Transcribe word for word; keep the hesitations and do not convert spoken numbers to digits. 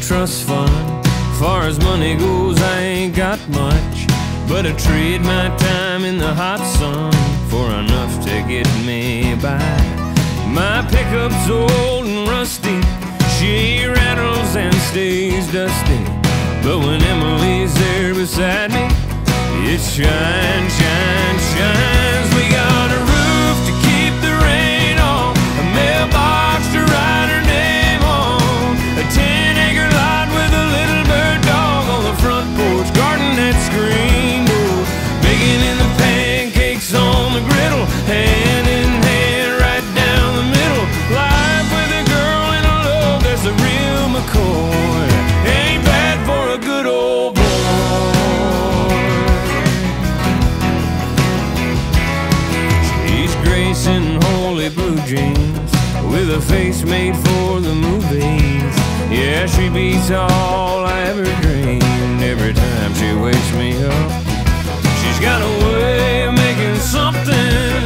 trust fund. Far as money goes, I ain't got much, but I trade my time in the hot sun for enough to get me by. My pickup's old and rusty, she rattles and stays dusty, but when Emily's there beside me, it shines, shines, shines. We got a roof to keep the rain on, a mailbox to write her name on, a ten acre lot with a little bird dog on the front porch, garden that screen door, baking in the pancakes on the griddle, hand in hand right down the middle. Life with a girl and a love that's a real McCoy, ain't bad for a good old boy. She's gracing holy blue jeans with a face made for the movies. Yeah, she beats all I ever dreamed every time she wakes me up. She's got a way of making something